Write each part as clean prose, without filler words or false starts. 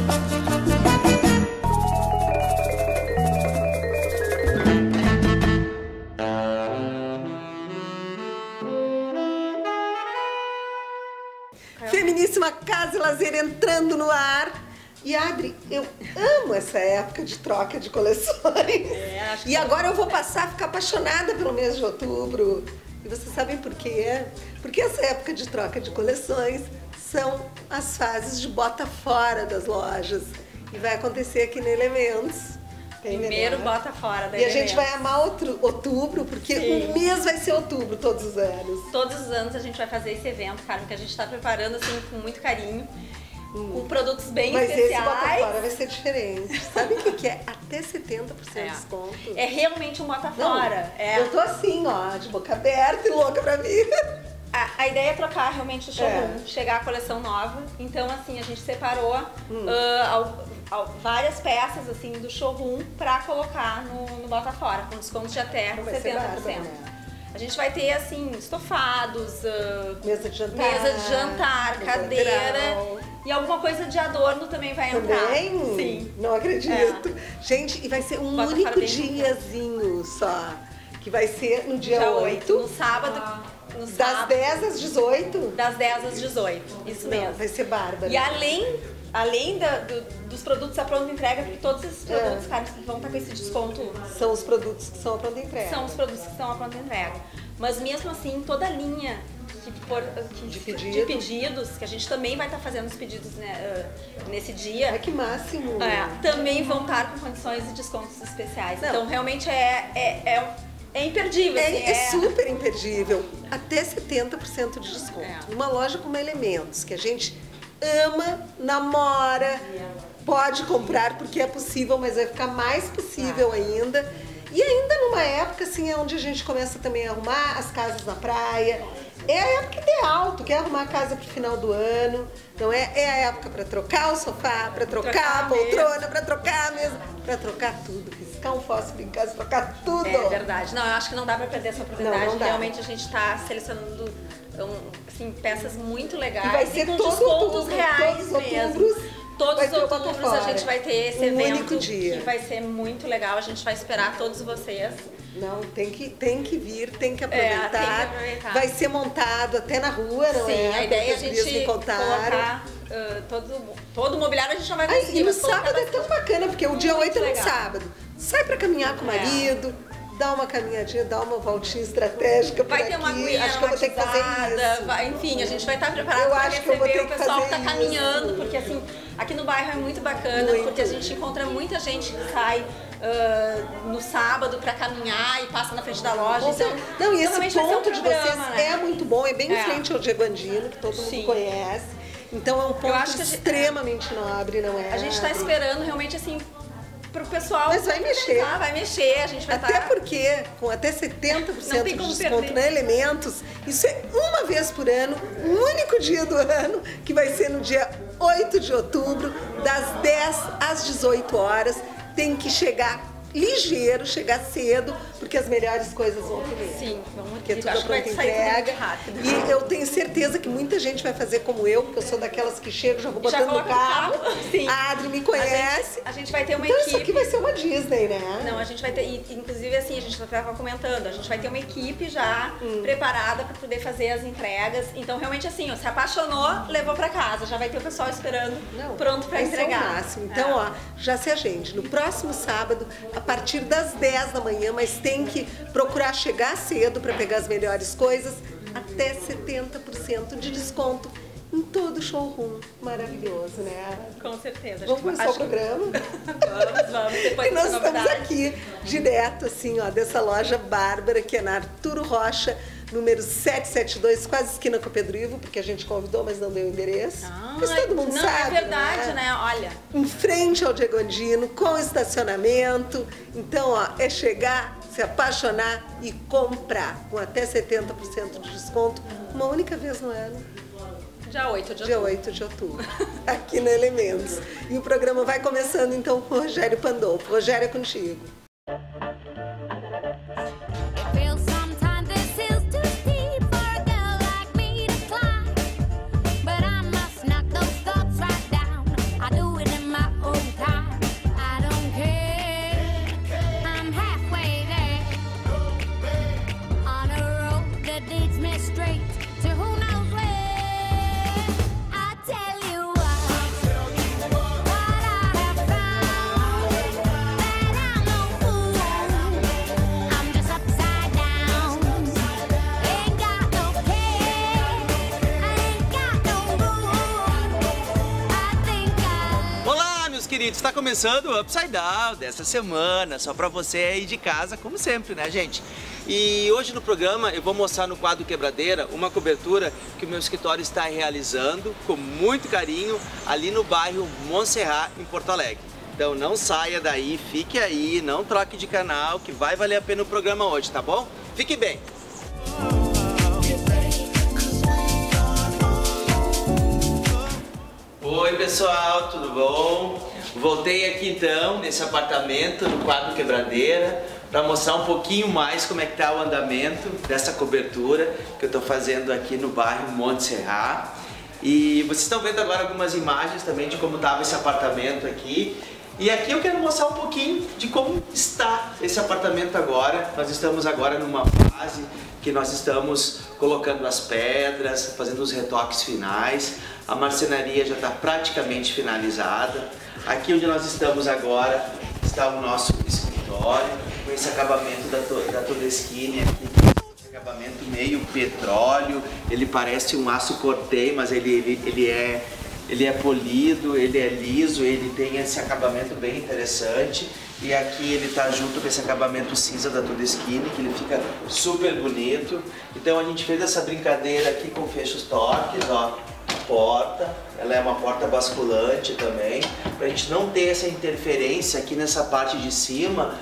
Feminíssima Casa e Lazer entrando no ar. E Adri, eu amo essa época de troca de coleções. E agora eu vou passar a ficar apaixonada pelo mês de outubro. E vocês sabem por quê? Porque essa época de troca de coleções são as fases de bota fora das lojas. E vai acontecer aqui no Elementos. Primeiro bota fora da E a gente vai amar outubro, porque o mês vai ser outubro todos os anos. Todos os anos a gente vai fazer esse evento, Carmen, que a gente está preparando assim com muito carinho, com produtos bem especiais. Mas esse bota fora vai ser diferente. Sabe o que é? Até 70% de desconto. É realmente um bota fora. Eu tô assim, ó, de boca aberta e louca pra vir. A ideia é trocar realmente o showroom, chegar a coleção nova. Então, assim, a gente separou várias peças assim do showroom pra colocar no bota fora, com descontos de até 70%. A gente vai ter, assim, estofados, mesa de jantar, cadeira e alguma coisa de adorno também vai entrar. Também? Sim. Não acredito. Gente, e vai ser um único diazinho só, que vai ser no dia 8. No sábado. Das 10 às 18? Das 10 às 18, isso mesmo. Vai ser bárbaro. E além dos produtos à pronta entrega, porque todos esses produtos, cara, que vão estar com esse desconto... São os produtos que são à pronta entrega. São os produtos que são à pronta entrega. Mas mesmo assim, toda a linha de pedidos, que a gente também vai estar fazendo os pedidos nesse dia... Ai, que máximo! Também vão estar com condições de descontos especiais. Não. Então, realmente é imperdível. É super imperdível. Até 70% de desconto. Numa loja como Elementos, que a gente ama, namora, pode comprar porque é possível, mas vai ficar mais possível ainda. E ainda numa época assim, é onde a gente começa também a arrumar as casas na praia. É a época ideal, tu quer arrumar a casa pro final do ano, não é? É a época para trocar o sofá, para trocar a poltrona, para trocar a mesa, para trocar tudo, riscar um fósforo em casa, trocar tudo. É verdade. Não, eu acho que não dá para perder essa oportunidade. Não dá. Realmente a gente está selecionando assim, peças muito legais. E vai ser com descontos reais mesmo. Todos os outubros a gente vai ter esse evento único dia. Que vai ser muito legal. A gente vai esperar todos vocês. Não, tem que vir, tem que aproveitar. Tem que aproveitar. Vai ser montado até na rua, não é? Sim, a ideia é a gente colocar todo o mobiliário, a gente não vai conseguir. E no sábado é tão bacana, porque o dia 8 é no sábado. Sai pra caminhar com o marido, dá uma caminhadinha, dá uma voltinha estratégica por aqui. Vai ter uma aguinha acho que eu vou ter que fazer isso. Enfim, a gente vai estar preparado para receber o pessoal que tá caminhando, porque assim, aqui no bairro é muito bacana, porque a gente encontra muita gente que sai no sábado para caminhar e passa na frente da loja. Então, e esse ponto de vocês é muito bom, é bem em frente ao Diego Andino, que todo mundo conhece. Então é um ponto extremamente nobre, não é? A gente está esperando realmente assim pro pessoal. Mas vai mexer. Vai mexer, a gente vai Até porque, com até 70% de desconto na Elementos, isso é uma vez por ano, um único dia do ano, que vai ser no dia 8 de outubro, das 10 às 18 horas. Tem que chegar ligeiro, chegar cedo, porque as melhores coisas vão primeiro. Sim, vamos porque tudo a pronta entrega. E eu tenho certeza que muita gente vai fazer como eu, porque eu sou daquelas que chego, já vou botando no carro. Sim. A Adri me conhece. A gente vai ter uma equipe. Então isso aqui vai ser uma Disney, né? Não, a gente vai ter, inclusive assim, a gente estava comentando, a gente vai ter uma equipe já preparada para poder fazer as entregas. Então realmente assim, ó, se apaixonou, levou para casa, já vai ter o pessoal esperando, pronto para entregar. É o máximo. Então, ó, já se agende. No próximo sábado, a partir das 10 da manhã, mas tem que procurar chegar cedo para pegar as melhores coisas, até 70% de desconto em todo o showroom. Maravilhoso, né? Com certeza. Vamos começar o programa? Vamos. Depois e nós estamos aqui, direto, assim, ó, dessa loja bárbara, que é na Arturo Rocha, número 772, quase esquina com o Pedro Ivo, porque a gente convidou, mas não deu o endereço. Mas todo mundo sabe, é verdade, né? Olha. Em frente ao Diego Andino, com estacionamento. Então, ó, é chegar, se apaixonar e comprar com até 70% de desconto, uma única vez no ano. Dia 8 de outubro. Dia 8 de outubro, aqui no Elementos. E o programa vai começando então com o Rogério Pandolfo. Rogério, é contigo. queridos, está começando o Upside Down dessa semana, só para você aí de casa, como sempre, né, gente? E hoje no programa eu vou mostrar no quadro Quebradeira uma cobertura que o meu escritório está realizando com muito carinho ali no bairro Montserrat, em Porto Alegre. Então não saia daí, fique aí, não troque de canal, que vai valer a pena o programa hoje, tá bom? Fique bem! Oi pessoal, tudo bom? Voltei aqui então, nesse apartamento, no quadro Quebradeira, para mostrar um pouquinho mais como é que tá o andamento dessa cobertura que eu estou fazendo aqui no bairro Montserrat. E vocês estão vendo agora algumas imagens também de como estava esse apartamento aqui. E aqui eu quero mostrar um pouquinho de como está esse apartamento agora. Nós estamos agora numa fase que nós estamos colocando as pedras, fazendo os retoques finais. A marcenaria já está praticamente finalizada. Aqui onde nós estamos agora está o nosso escritório, com esse acabamento da Todeschini aqui, esse acabamento meio petróleo. Ele parece um aço cortei, mas ele é polido, ele é liso, ele tem esse acabamento bem interessante. E aqui ele está junto com esse acabamento cinza da Todeschini, que ele fica super bonito. Então a gente fez essa brincadeira aqui com fechos torques, ó. Porta, ela é uma porta basculante também, para a gente não ter essa interferência aqui nessa parte de cima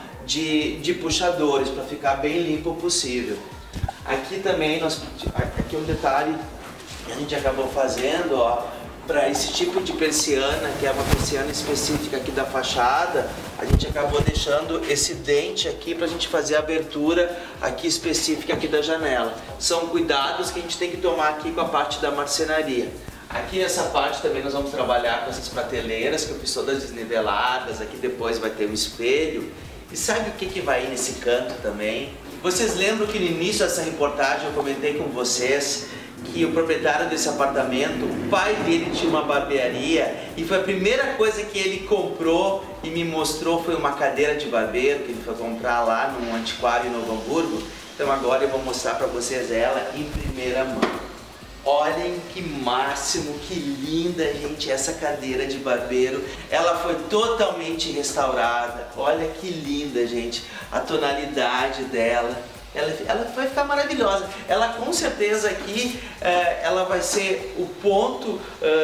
de puxadores, para ficar bem limpo possível. Aqui também, aqui um detalhe que a gente acabou fazendo, ó, para esse tipo de persiana, que é uma persiana específica aqui da fachada, a gente acabou deixando esse dente aqui para a gente fazer a abertura aqui específica aqui da janela. São cuidados que a gente tem que tomar aqui com a parte da marcenaria. Aqui nessa parte também nós vamos trabalhar com essas prateleiras que eu fiz todas desniveladas, aqui depois vai ter um espelho. E sabe o que vai ir nesse canto também? Vocês lembram que no início dessa reportagem eu comentei com vocês que o proprietário desse apartamento, o pai dele tinha uma barbearia e foi a primeira coisa que ele comprou e me mostrou foi uma cadeira de barbeiro que ele foi comprar lá num antiquário em Novo Hamburgo. Então agora eu vou mostrar para vocês ela em primeira mão. Olhem que máximo, que linda, gente, essa cadeira de barbeiro. Ela foi totalmente restaurada. Olha que linda, gente, a tonalidade dela. Ela vai ficar maravilhosa. Ela com certeza aqui, ela vai ser o ponto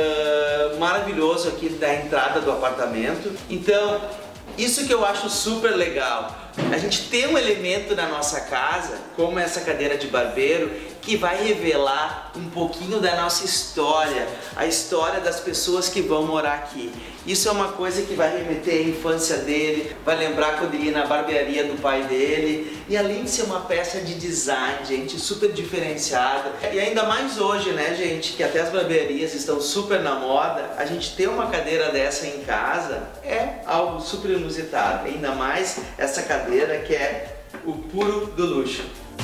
maravilhoso aqui da entrada do apartamento. Então, isso que eu acho super legal. A gente tem um elemento na nossa casa, como essa cadeira de barbeiro, que vai revelar um pouquinho da nossa história, a história das pessoas que vão morar aqui. Isso é uma coisa que vai remeter à infância dele, vai lembrar quando ele ia na barbearia do pai dele. E além de ser uma peça de design, gente, super diferenciada. E ainda mais hoje, né, gente, que até as barbearias estão super na moda, a gente ter uma cadeira dessa em casa é algo super inusitado. Ainda mais essa cadeira que é o puro do luxo.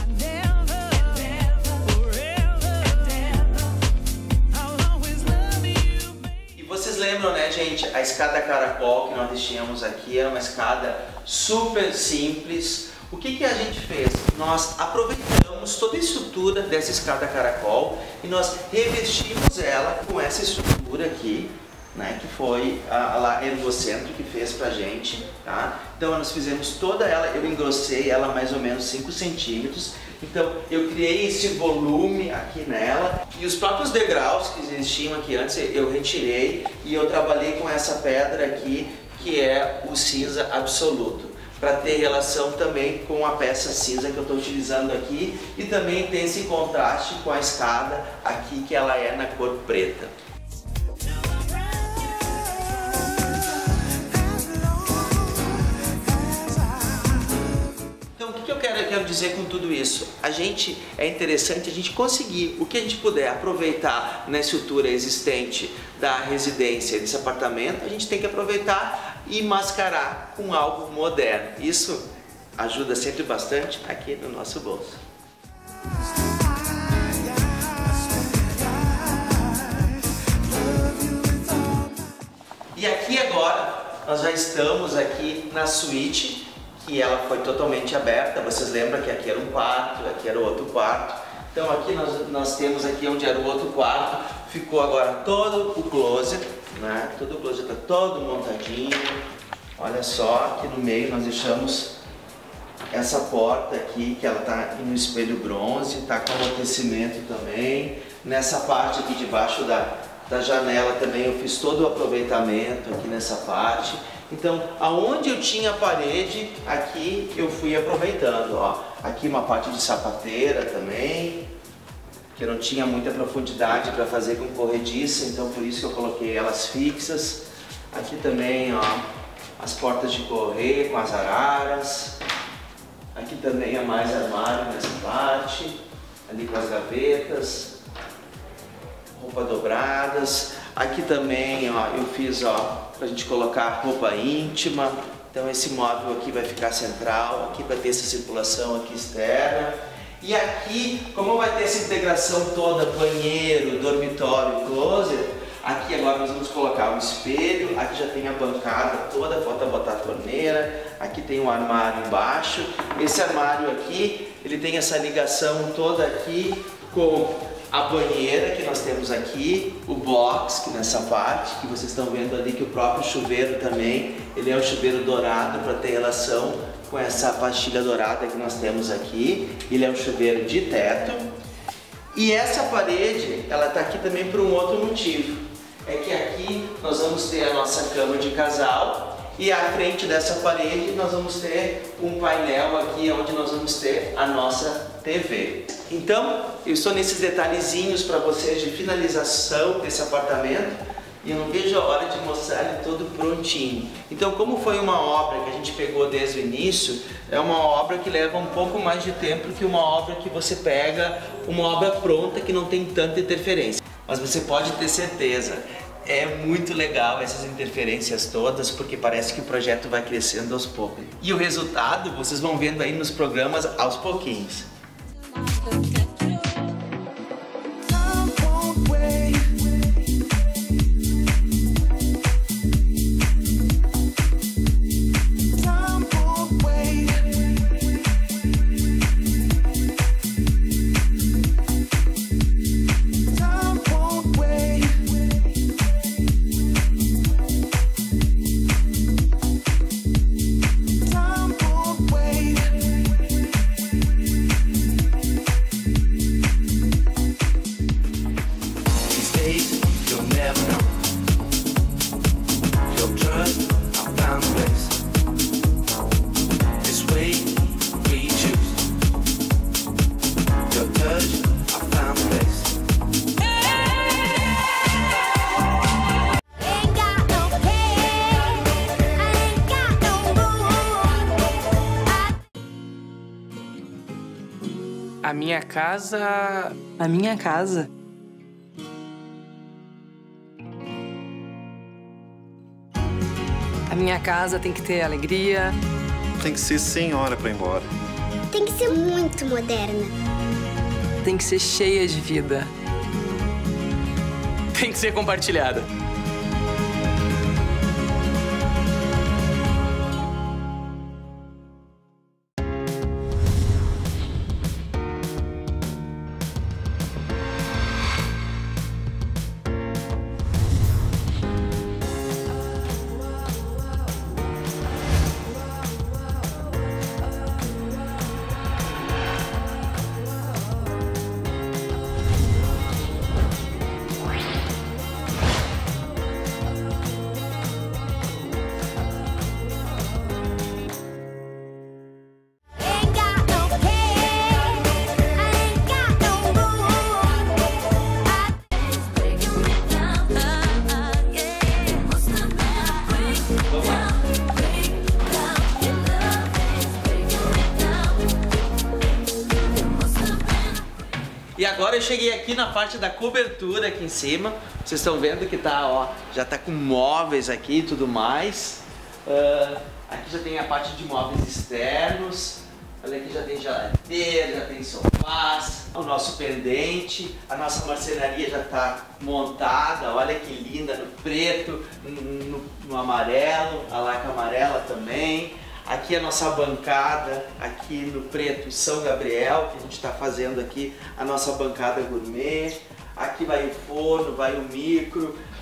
Vocês lembram, né, gente, a escada caracol que nós tínhamos aqui era uma escada super simples. O que a gente fez? Nós aproveitamos toda a estrutura dessa escada caracol e nós revestimos ela com essa estrutura aqui, né, que foi a Ergocentro que fez pra gente, tá? Então nós fizemos toda ela, eu engrossei ela mais ou menos 5 centímetros. Então eu criei esse volume aqui nela e os próprios degraus que existiam aqui antes eu retirei e eu trabalhei com essa pedra aqui que é o cinza absoluto, para ter relação também com a peça cinza que eu estou utilizando aqui e também tem esse contraste com a escada aqui que ela é na cor preta. Eu quero dizer com tudo isso, é interessante a gente conseguir o que a gente puder aproveitar na estrutura existente da residência, desse apartamento, a gente tem que aproveitar e mascarar com algo moderno. Isso ajuda sempre bastante aqui no nosso bolso. E aqui agora nós já estamos aqui na suíte, que ela foi totalmente aberta. Vocês lembram que aqui era um quarto, aqui era outro quarto. Então aqui nós temos aqui onde era o outro quarto, ficou agora todo o closet. né? Todo o closet está todo montadinho. Olha só, aqui no meio nós deixamos essa porta aqui, que ela tá no espelho bronze, tá com amortecimento também. Nessa parte aqui debaixo da janela também eu fiz todo o aproveitamento aqui nessa parte. Então, aonde eu tinha parede, aqui eu fui aproveitando, ó. Aqui uma parte de sapateira também, que eu não tinha muita profundidade para fazer com corrediça, então por isso que eu coloquei elas fixas. Aqui também, ó, as portas de correr com as araras. Aqui também é mais armário nessa parte, ali com as gavetas, roupa dobradas. Aqui também, ó, eu fiz, ó, pra gente colocar roupa íntima. Então esse móvel aqui vai ficar central, aqui vai ter essa circulação aqui externa. E aqui, como vai ter essa integração toda, banheiro, dormitório e closet, aqui agora nós vamos colocar um espelho, aqui já tem a bancada toda, falta botar a torneira, aqui tem um armário embaixo. Esse armário aqui, ele tem essa ligação toda aqui com a banheira que nós temos aqui, o box que nessa parte, que vocês estão vendo ali, que o próprio chuveiro também, ele é um chuveiro dourado para ter relação com essa pastilha dourada que nós temos aqui. Ele é um chuveiro de teto. E essa parede, ela está aqui também por um outro motivo. É que aqui nós vamos ter a nossa cama de casal e à frente dessa parede nós vamos ter um painel aqui onde nós vamos ter a nossa TV. Então, eu estou nesses detalhezinhos para vocês de finalização desse apartamento e eu não vejo a hora de mostrar ele todo prontinho. Então, como foi uma obra que a gente pegou desde o início, é uma obra que leva um pouco mais de tempo que uma obra que você pega uma obra pronta que não tem tanta interferência. Mas você pode ter certeza, é muito legal essas interferências todas, porque parece que o projeto vai crescendo aos poucos. E o resultado vocês vão vendo aí nos programas aos pouquinhos. A minha casa... A minha casa? A minha casa tem que ter alegria. Tem que ser sem hora pra ir embora. Tem que ser muito moderna. Tem que ser cheia de vida. Tem que ser compartilhada. E agora eu cheguei aqui na parte da cobertura aqui em cima. Vocês estão vendo que tá, ó, já tá com móveis aqui e tudo mais. Aqui já tem a parte de móveis externos. Olha aqui, já tem geladeira, já tem sofás, o nosso pendente, a nossa marcenaria já está montada. Olha que linda, no preto, no amarelo, a laca amarela também. Aqui a nossa bancada, aqui no preto São Gabriel, que a gente está fazendo aqui a nossa bancada gourmet. Aqui vai o forno, vai o micro.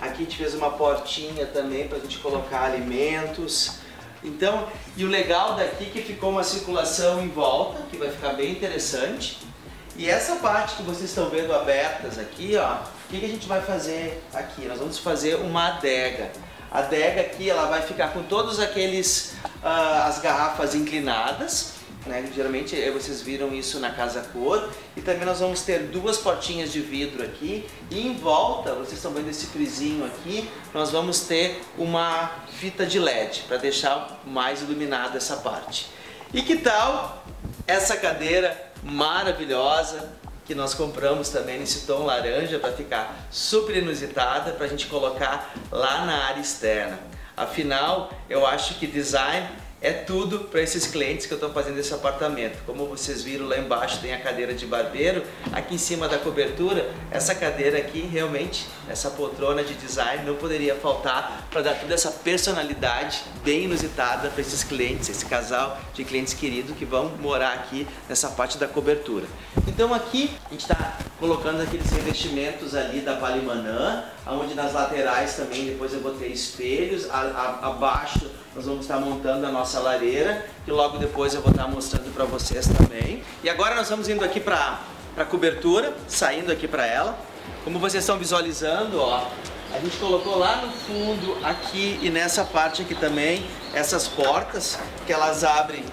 Aqui a gente fez uma portinha também para a gente colocar alimentos. Então, e o legal daqui é que ficou uma circulação em volta, que vai ficar bem interessante. E essa parte que vocês estão vendo abertas aqui, ó, o que a gente vai fazer aqui? Nós vamos fazer uma adega. A adega aqui, ela vai ficar com todos aqueles, as garrafas inclinadas, né? Geralmente vocês viram isso na Casa Cor. E também nós vamos ter duas portinhas de vidro aqui. E em volta, vocês estão vendo esse frisinho aqui, nós vamos ter uma fita de LED para deixar mais iluminada essa parte. E que tal essa cadeira maravilhosa que nós compramos também nesse tom laranja para ficar super inusitada, para a gente colocar lá na área externa. Afinal, eu acho que design é tudo para esses clientes que eu estou fazendo esse apartamento. Como vocês viram, lá embaixo tem a cadeira de barbeiro, aqui em cima da cobertura, essa cadeira aqui realmente, essa poltrona de design não poderia faltar para dar toda essa personalidade bem inusitada para esses clientes, esse casal de clientes queridos que vão morar aqui nessa parte da cobertura. Então aqui a gente está colocando aqueles revestimentos ali da Palimanã, onde nas laterais também depois eu vou ter espelhos, abaixo nós vamos estar montando a nossa lareira, que logo depois eu vou estar mostrando para vocês também. E agora nós vamos indo aqui para a cobertura, saindo aqui para ela. Como vocês estão visualizando, ó, a gente colocou lá no fundo, aqui e nessa parte aqui também, essas portas que elas abrem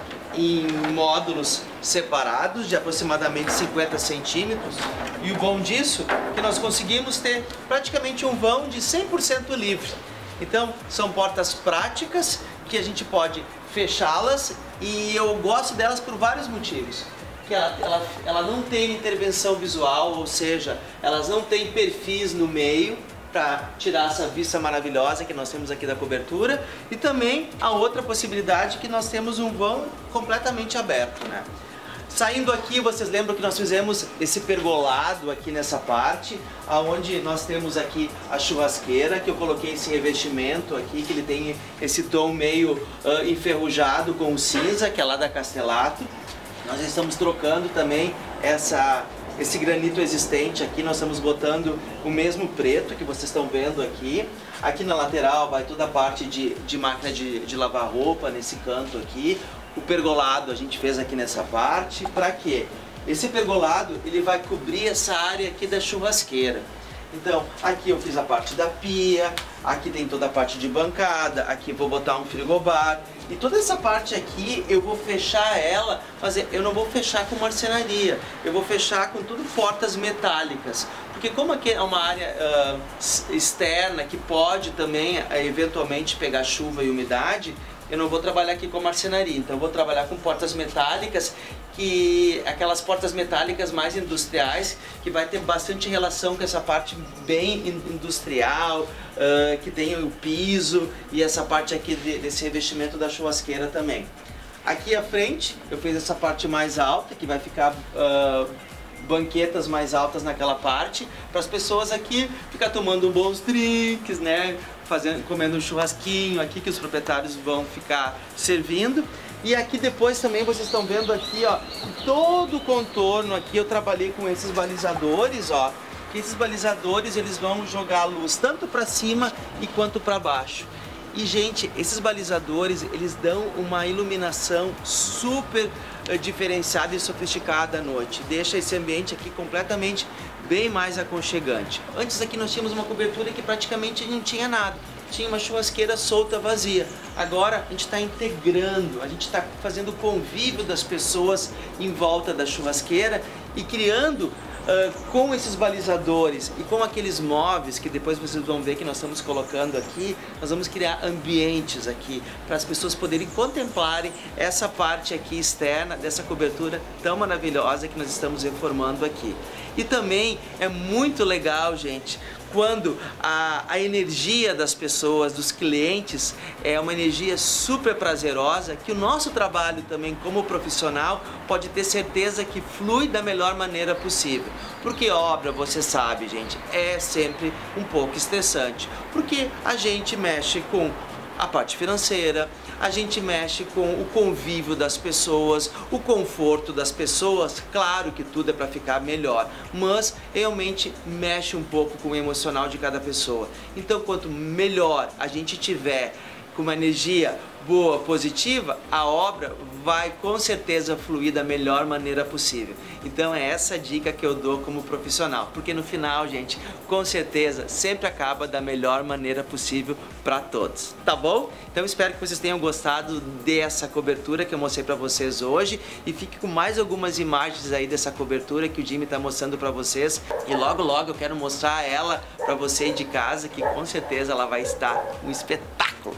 em módulos separados de aproximadamente 50 centímetros. E o bom disso é que nós conseguimos ter praticamente um vão de 100% livre. Então, são portas práticas que a gente pode fechá-las e eu gosto delas por vários motivos. Que ela não tem intervenção visual, ou seja, elas não têm perfis no meio para tirar essa vista maravilhosa que nós temos aqui da cobertura. E também a outra possibilidade que nós temos um vão completamente aberto, né? Saindo aqui, vocês lembram que nós fizemos esse pergolado aqui nessa parte, aonde nós temos aqui a churrasqueira, que eu coloquei esse revestimento aqui, que ele tem esse tom meio enferrujado com o cinza, que é lá da Castellato. Nós estamos trocando também esse granito existente aqui, nós estamos botando o mesmo preto que vocês estão vendo aqui. Aqui na lateral vai toda a parte de máquina de lavar roupa, nesse canto aqui. O pergolado a gente fez aqui nessa parte, para quê? Esse pergolado ele vai cobrir essa área aqui da churrasqueira. Então, aqui eu fiz a parte da pia, aqui tem toda a parte de bancada, aqui vou botar um frigobar. E toda essa parte aqui eu vou fechar ela, mas eu não vou fechar com marcenaria, eu vou fechar com tudo portas metálicas. Porque como aqui é uma área externa que pode também eventualmente pegar chuva e umidade, eu não vou trabalhar aqui com marcenaria, então eu vou trabalhar com portas metálicas, aquelas portas metálicas mais industriais, que vai ter bastante relação com essa parte bem industrial, que tem o piso e essa parte aqui desse revestimento da churrasqueira também. Aqui à frente eu fiz essa parte mais alta, que vai ficar banquetas mais altas naquela parte, para as pessoas aqui ficar tomando bons drinks, né? Comendo um churrasquinho aqui que os proprietários vão ficar servindo. E aqui depois também vocês estão vendo aqui, ó, todo o contorno aqui eu trabalhei com esses balizadores, ó. Que esses balizadores eles vão jogar a luz tanto para cima e quanto para baixo. E gente, esses balizadores eles dão uma iluminação super diferenciada e sofisticada à noite. Deixa esse ambiente aqui completamente bem mais aconchegante. Antes aqui nós tínhamos uma cobertura que praticamente não tinha nada. Tinha uma churrasqueira solta, vazia. Agora a gente está integrando, a gente está fazendo o convívio das pessoas em volta da churrasqueira e criando com esses balizadores e com aqueles móveis que depois vocês vão ver que nós estamos colocando aqui, nós vamos criar ambientes aqui para as pessoas poderem contemplarem essa parte aqui externa dessa cobertura tão maravilhosa que nós estamos reformando aqui. E também é muito legal, gente, quando a energia das pessoas, dos clientes, é uma energia super prazerosa, que o nosso trabalho também como profissional pode ter certeza que flui da melhor maneira possível. Porque obra, você sabe, gente, é sempre um pouco estressante, porque a gente mexe com a parte financeira, a gente mexe com o convívio das pessoas, o conforto das pessoas. Claro que tudo é para ficar melhor, mas realmente mexe um pouco com o emocional de cada pessoa. Então, quanto melhor a gente tiver com uma energia boa, positiva, a obra vai com certeza fluir da melhor maneira possível. Então é essa dica que eu dou como profissional, porque no final, gente, com certeza sempre acaba da melhor maneira possível para todos, tá bom? Então espero que vocês tenham gostado dessa cobertura que eu mostrei para vocês hoje e fique com mais algumas imagens aí dessa cobertura que o Jimmy tá mostrando para vocês, e logo logo eu quero mostrar ela para você aí de casa, que com certeza ela vai estar um espetáculo.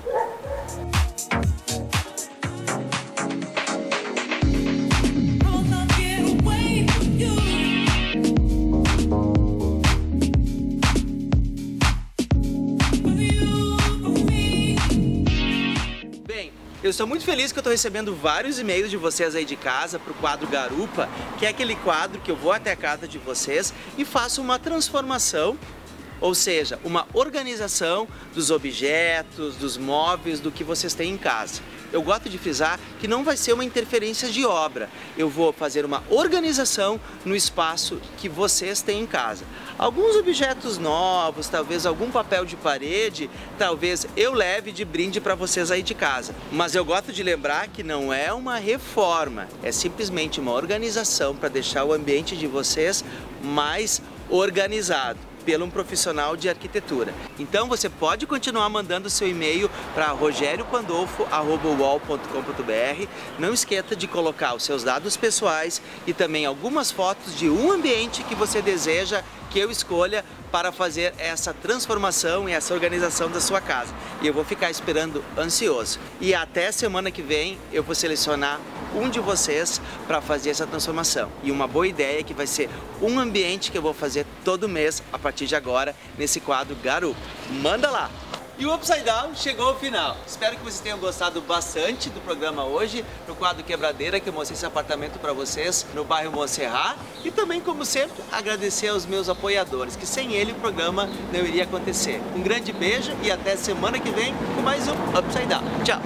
Eu estou muito feliz que eu estou recebendo vários e-mails de vocês aí de casa para o quadro Garupa, que é aquele quadro que eu vou até a casa de vocês e faço uma transformação, ou seja, uma organização dos objetos, dos móveis, do que vocês têm em casa. Eu gosto de frisar que não vai ser uma interferência de obra. Eu vou fazer uma organização no espaço que vocês têm em casa. Alguns objetos novos, talvez algum papel de parede, talvez eu leve de brinde para vocês aí de casa. Mas eu gosto de lembrar que não é uma reforma, é simplesmente uma organização para deixar o ambiente de vocês mais organizado pelo um profissional de arquitetura. Então você pode continuar mandando seu e-mail para rogeriopandolfo@uol.com.br. Não esqueça de colocar os seus dados pessoais e também algumas fotos de um ambiente que você deseja que eu escolha para fazer essa transformação e essa organização da sua casa. E eu vou ficar esperando ansioso. E até semana que vem eu vou selecionar um de vocês para fazer essa transformação. E uma boa ideia é que vai ser um ambiente que eu vou fazer todo mês a partir de agora nesse quadro Garupa. Manda lá! E o Upside Down chegou ao final. Espero que vocês tenham gostado bastante do programa hoje, no quadro Quebradeira, que eu mostrei esse apartamento para vocês no bairro Montserrat. E também, como sempre, agradecer aos meus apoiadores, que sem ele o programa não iria acontecer. Um grande beijo e até semana que vem com mais um Upside Down. Tchau!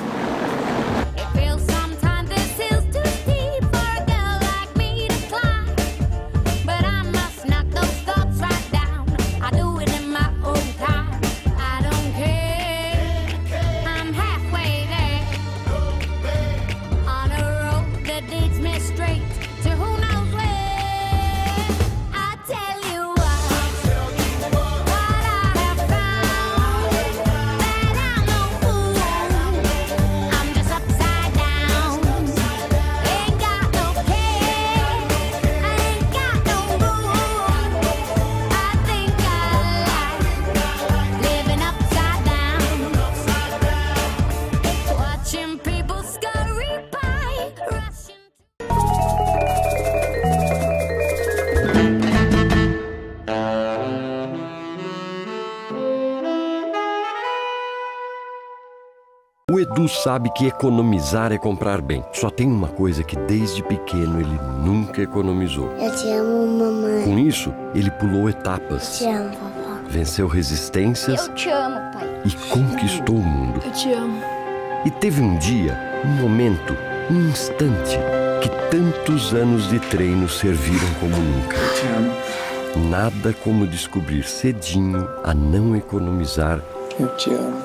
O Edu sabe que economizar é comprar bem. Só tem uma coisa que desde pequeno ele nunca economizou. Eu te amo, mamãe. Com isso, ele pulou etapas. Eu te amo, vovó. Venceu resistências. Eu te amo, pai. E conquistou o mundo. Eu te amo. E teve um dia, um momento, um instante, que tantos anos de treino serviram como nunca. Eu te amo. Nada como descobrir cedinho a não economizar. Eu te amo.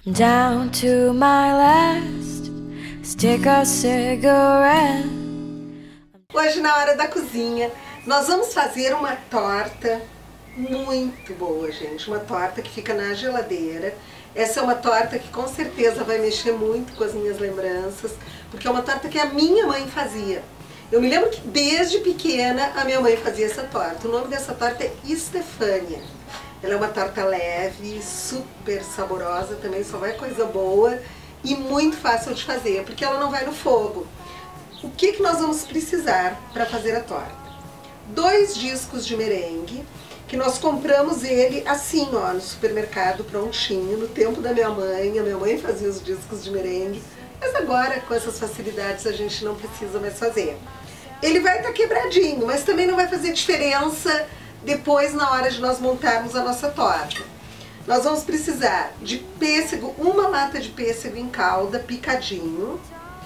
Down to my last stick of cigarette. Hoje, na hora da cozinha, nós vamos fazer uma torta muito boa, gente. Uma torta que fica na geladeira. Essa é uma torta que com certeza vai mexer muito com as minhas lembranças, porque é uma torta que a minha mãe fazia. Eu me lembro que desde pequena a minha mãe fazia essa torta. O nome dessa torta é Estefânia. Ela é uma torta leve, super saborosa, também só vai coisa boa e muito fácil de fazer, porque ela não vai no fogo. O que nós vamos precisar para fazer a torta? 2 discos de merengue, que nós compramos ele assim, ó, no supermercado, prontinho, no tempo da minha mãe. A minha mãe fazia os discos de merengue, mas agora com essas facilidades a gente não precisa mais fazer. Ele vai estar quebradinho, mas também não vai fazer diferença depois na hora de nós montarmos a nossa torta. Nós vamos precisar de pêssego, 1 lata de pêssego em calda, picadinho,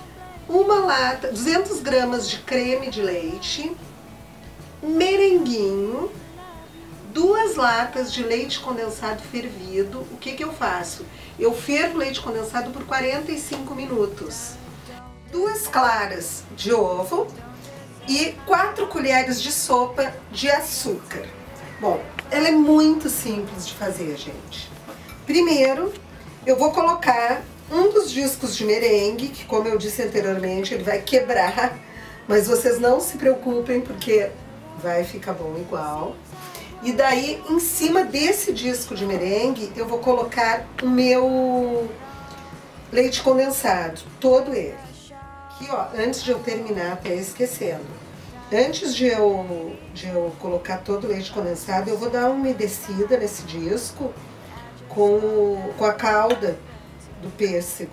200 gramas de creme de leite, merenguinho, 2 latas de leite condensado fervido. O que eu faço? Eu fervo o leite condensado por 45 minutos. 2 claras de ovo e 4 colheres de sopa de açúcar. Bom, ela é muito simples de fazer, gente. Primeiro, eu vou colocar um dos discos de merengue, que como eu disse anteriormente, ele vai quebrar, mas vocês não se preocupem, porque vai ficar bom igual. E daí, em cima desse disco de merengue, eu vou colocar o meu leite condensado, todo ele. Aqui, ó, antes de eu terminar, até esquecendo. Antes de eu colocar todo o leite condensado, eu vou dar uma umedecida nesse disco com a calda do pêssego.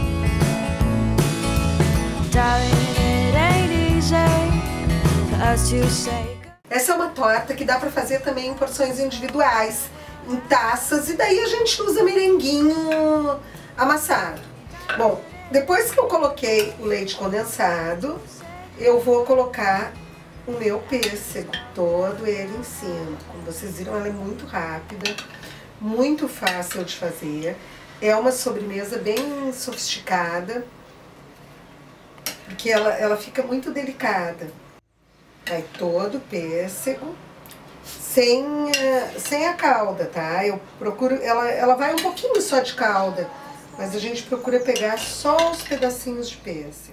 Essa é uma torta que dá para fazer também em porções individuais, em taças, e daí a gente usa merenguinho amassado. Bom, depois que eu coloquei o leite condensado, eu vou colocar o meu pêssego, todo ele em cima. Como vocês viram, ela é muito rápida, muito fácil de fazer. É uma sobremesa bem sofisticada, porque ela fica muito delicada. Aí todo o pêssego, sem a calda, tá? Eu procuro, ela vai um pouquinho só de calda, mas a gente procura pegar só os pedacinhos de pêssego.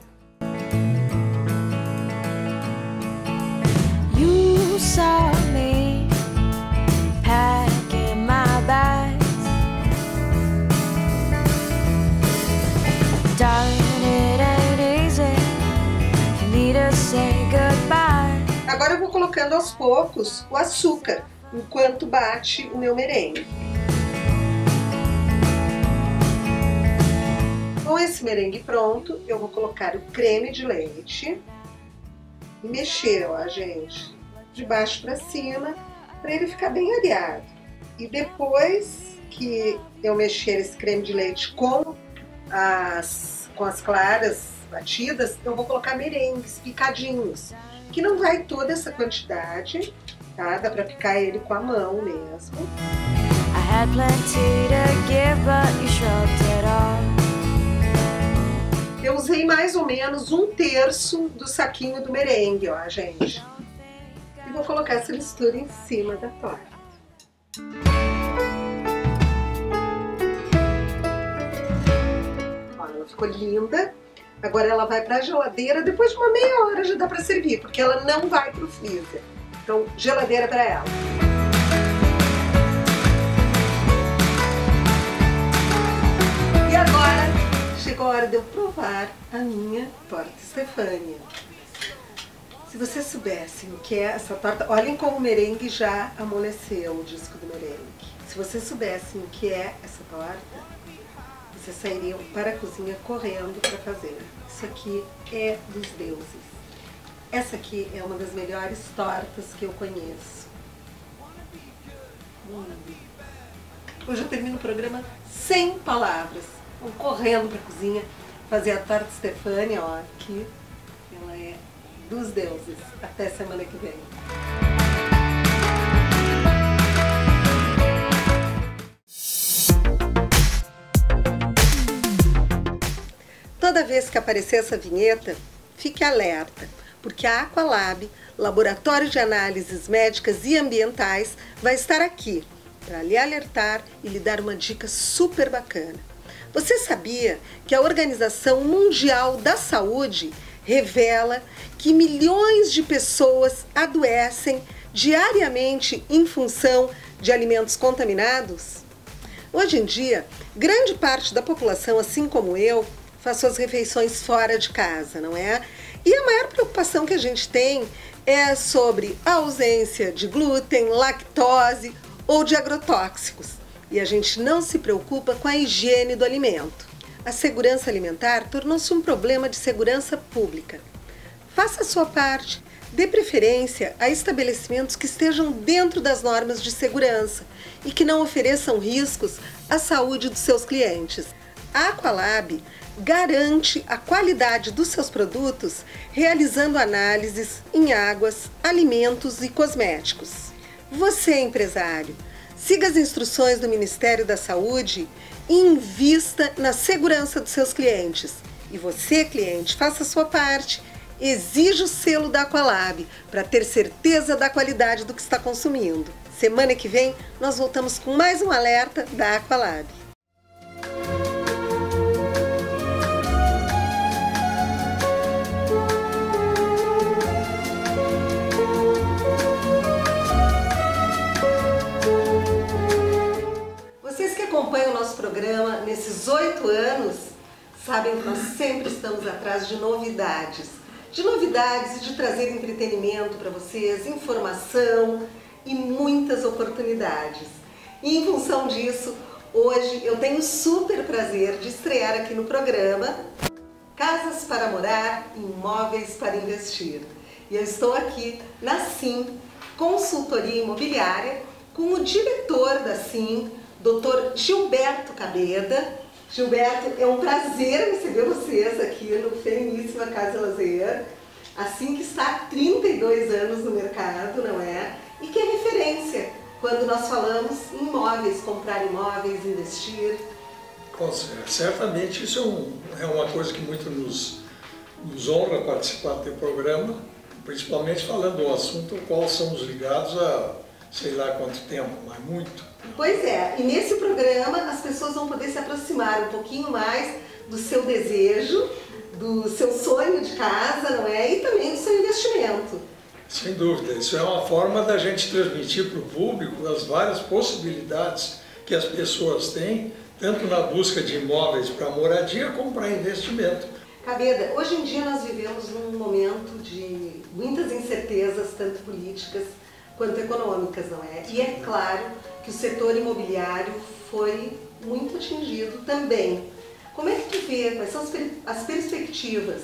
You saw me packing my bags. Darling, it ain't easy for me to say goodbye. Agora eu vou colocando aos poucos o açúcar, enquanto bate o meu merengue. Com esse merengue pronto, eu vou colocar o creme de leite e mexer, ó, gente, de baixo para cima, para ele ficar bem areado. E depois que eu mexer esse creme de leite com as claras batidas, eu vou colocar merengues picadinhos, que não vai toda essa quantidade, tá? Dá pra picar ele com a mão mesmo. I had plenty to give, but you shrugged it off. Eu usei mais ou menos 1/3 do saquinho do merengue, ó, gente. E vou colocar essa mistura em cima da torta. Ó, ela ficou linda. Agora ela vai para a geladeira, depois de uma meia hora já dá para servir, porque ela não vai para o freezer. Então, geladeira para ela. E agora chegou a hora de eu provar a minha torta Estefânia. Se vocês soubessem o que é essa torta, olhem como o merengue já amoleceu, o disco do merengue. Se vocês soubessem o que é essa torta, vocês sairiam para a cozinha correndo para fazer. Isso aqui é dos deuses. Essa aqui é uma das melhores tortas que eu conheço. Hoje eu termino o programa sem palavras. Vou correndo para a cozinha fazer a torta Estefânia, ó, aqui. Ela é dos deuses. Até semana que vem. vez que aparecer essa vinheta, fique alerta, porque a Aqualab, Laboratório de Análises Médicas e Ambientais, vai estar aqui para lhe alertar e lhe dar uma dica super bacana. Você sabia que a Organização Mundial da Saúde revela que milhões de pessoas adoecem diariamente em função de alimentos contaminados? Hoje em dia, grande parte da população, assim como eu, faz suas refeições fora de casa, não é? E a maior preocupação que a gente tem é sobre a ausência de glúten, lactose ou de agrotóxicos. E a gente não se preocupa com a higiene do alimento. A segurança alimentar tornou-se um problema de segurança pública. Faça a sua parte. Dê preferência a estabelecimentos que estejam dentro das normas de segurança e que não ofereçam riscos à saúde dos seus clientes. A Aqualab garante a qualidade dos seus produtos realizando análises em águas, alimentos e cosméticos. Você, empresário, siga as instruções do Ministério da Saúde e invista na segurança dos seus clientes. E você, cliente, faça a sua parte. Exija o selo da Aqualab para ter certeza da qualidade do que está consumindo. Semana que vem, nós voltamos com mais um alerta da Aqualab. Vocês que acompanham o nosso programa nesses 8 anos, sabem que nós sempre estamos atrás de novidades e de trazer entretenimento para vocês, informação e muitas oportunidades. E em função disso, hoje eu tenho o super prazer de estrear aqui no programa Casas para Morar, Imóveis para Investir. E eu estou aqui na SIM Consultoria Imobiliária com o diretor da SIM, Dr. Gilberto Cabeda. Gilberto, é um prazer receber vocês aqui no Feníssima Casa Lazer, assim que está há 32 anos no mercado, não é? E que é referência quando nós falamos em imóveis, comprar imóveis, investir. Certamente isso é uma coisa que muito nos honra participar do programa, principalmente falando do assunto ao qual somos ligados há sei lá quanto tempo, mas muito. Pois é, e nesse programa as pessoas vão poder se aproximar um pouquinho mais do seu desejo, do seu sonho de casa, não é? E também do seu investimento. Sem dúvida, isso é uma forma da gente transmitir para o público as várias possibilidades que as pessoas têm, tanto na busca de imóveis para moradia como para investimento. Cabeda, hoje em dia nós vivemos num momento de muitas incertezas, tanto políticas quanto econômicas, não é? E é claro que o setor imobiliário foi muito atingido também. Como é que tu vê, quais são as perspectivas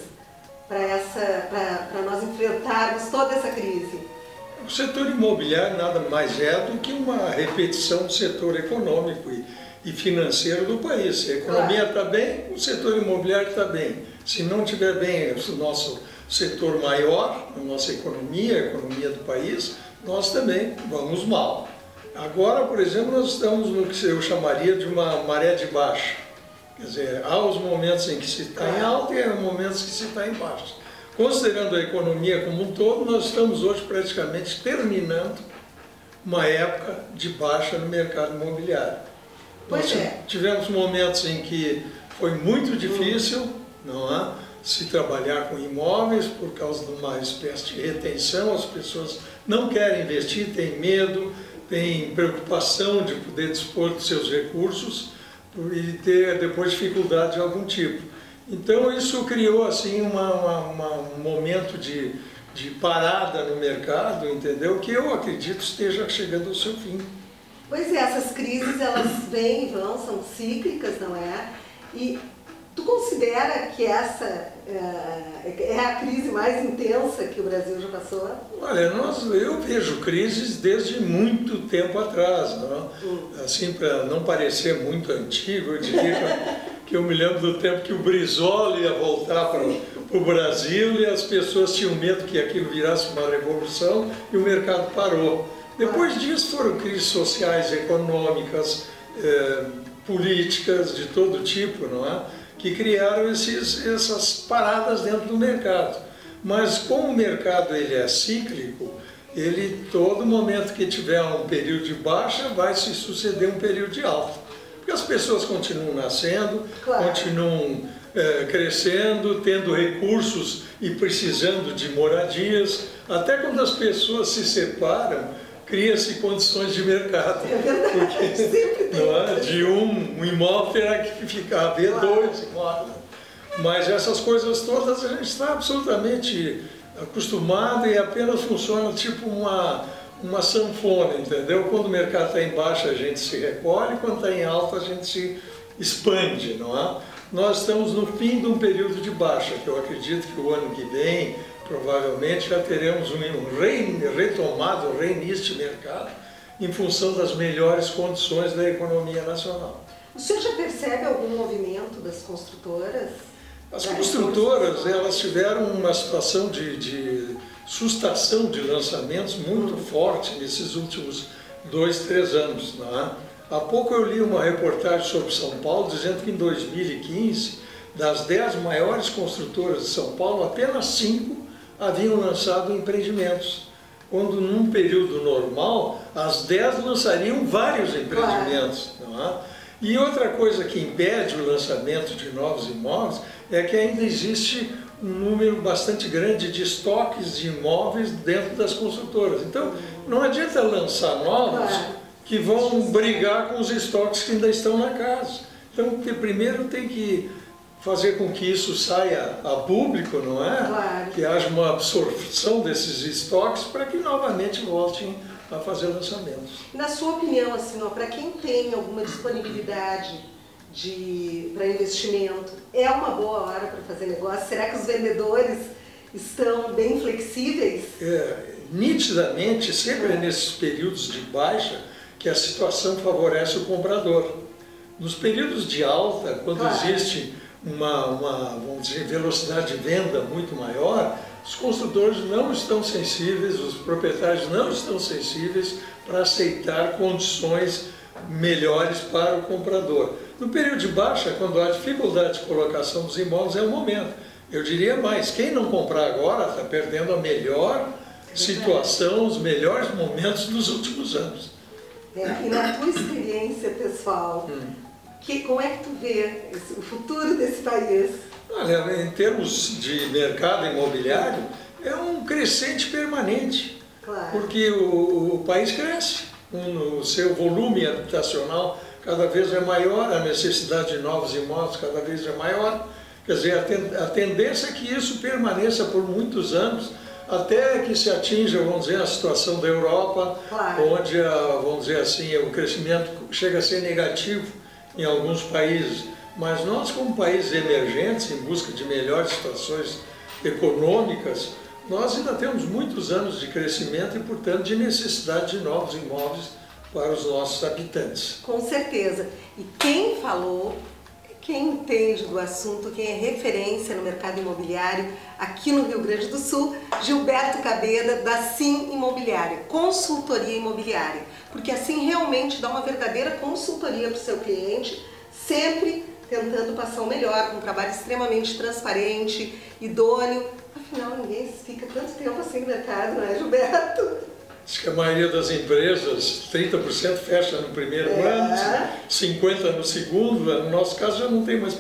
para nós enfrentarmos toda essa crise? O setor imobiliário nada mais é do que uma repetição do setor econômico e financeiro do país. Se a economia está bem, o setor imobiliário está bem. Se não estiver bem o nosso setor maior, a nossa economia, a economia do país, nós também vamos mal. Agora, por exemplo, nós estamos no que eu chamaria de uma maré de baixa. Quer dizer, há os momentos em que se está em alta e há momentos que se está em baixa. Considerando a economia como um todo, nós estamos hoje praticamente terminando uma época de baixa no mercado imobiliário. Nós tivemos momentos em que foi muito difícil, não é? Se trabalhar com imóveis por causa de uma espécie de retenção, as pessoas não querem investir, têm medo, têm preocupação de poder dispor dos seus recursos e ter depois dificuldade de algum tipo. Então isso criou assim um momento de parada no mercado, entendeu? Que eu acredito esteja chegando ao seu fim. Pois é, essas crises elas vêm e vão, são cíclicas, não é? E tu considera que essa é a crise mais intensa que o Brasil já passou? Olha, eu vejo crises desde muito tempo atrás, não? Assim, para não parecer muito antigo, eu diria que eu me lembro do tempo que o Brizola ia voltar para o Brasil e as pessoas tinham medo que aquilo virasse uma revolução e o mercado parou. Depois disso foram crises sociais, econômicas, políticas de todo tipo, não é? que criaram essas paradas dentro do mercado. Mas como o mercado ele é cíclico, ele, todo momento que tiver um período de baixa, vai se suceder um período de alta. Porque as pessoas continuam nascendo, continuam crescendo, tendo recursos e precisando de moradias. Até quando as pessoas se separam, cria-se condições de mercado. É verdade, porque, sempre tem. Não é? De um imóvel terá que ficar, haver dois imóveis. Mas essas coisas todas a gente está absolutamente acostumado e apenas funciona tipo uma sanfona, entendeu? Quando o mercado está em baixa a gente se recolhe, quando está em alta a gente se expande, não é? Nós estamos no fim de um período de baixa, que eu acredito que o ano que vem provavelmente já teremos um reinício de mercado em função das melhores condições da economia nacional. O senhor já percebe algum movimento das construtoras? As construtoras, elas tiveram uma situação de sustação de lançamentos muito forte nesses últimos 2, 3 anos. Não é? Há pouco eu li uma reportagem sobre São Paulo dizendo que em 2015, das 10 maiores construtoras de São Paulo, apenas 5 haviam lançado empreendimentos. Quando num período normal, as 10 lançariam vários empreendimentos. Não é? E outra coisa que impede o lançamento de novos imóveis é que ainda existe um número bastante grande de estoques de imóveis dentro das construtoras. Então, não adianta lançar novos que vão brigar com os estoques que ainda estão na casa. Então, primeiro tem que fazer com que isso saia a público, não é? Que haja uma absorção desses estoques para que novamente voltem a fazer lançamentos. Na sua opinião, assim, para quem tem alguma disponibilidade para investimento, é uma boa hora para fazer negócio? Será que os vendedores estão bem flexíveis? Nitidamente, sempre nesses períodos de baixa, que a situação favorece o comprador. Nos períodos de alta, quando existe vamos dizer, velocidade de venda muito maior, os construtores não estão sensíveis, os proprietários não estão sensíveis para aceitar condições melhores para o comprador. No período de baixa, quando há dificuldade de colocação dos imóveis, é o momento. Eu diria mais, quem não comprar agora está perdendo a melhor situação, os melhores momentos dos últimos anos. E na tua experiência pessoal, como é que tu vê o futuro desse país? Olha, em termos de mercado imobiliário, é um crescente permanente, porque o país cresce, o seu volume habitacional cada vez é maior, a necessidade de novos imóveis cada vez é maior. Quer dizer, a tendência é que isso permaneça por muitos anos, até que se atinja, vamos dizer, a situação da Europa, onde, vamos dizer assim, o crescimento chega a ser negativo em alguns países. Mas nós, como países emergentes, em busca de melhores situações econômicas, nós ainda temos muitos anos de crescimento e, portanto, de necessidade de novos imóveis para os nossos habitantes. Com certeza. E quem falou, quem entende do assunto, quem é referência no mercado imobiliário aqui no Rio Grande do Sul, Gilberto Cabeda, da Sim Imobiliária, consultoria imobiliária. Porque assim realmente dá uma verdadeira consultoria para o seu cliente, sempre tentando passar o melhor, com um trabalho extremamente transparente, idôneo. Afinal, ninguém fica tanto tempo assim no mercado, não é, Gilberto? Acho que a maioria das empresas, 30% fecha no primeiro ano, 50% no segundo. No nosso caso já não tem mais